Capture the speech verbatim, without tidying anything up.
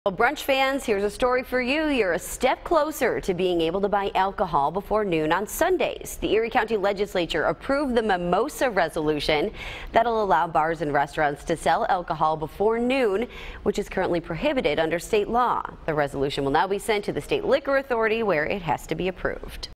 Well, brunch fans, here's a story for you. You're a step closer to being able to buy alcohol before noon on Sundays. The Erie County Legislature approved the Mimosa Resolution that'll allow bars and restaurants to sell alcohol before noon, which is currently prohibited under state law. The resolution will now be sent to the State Liquor Authority, where it has to be approved.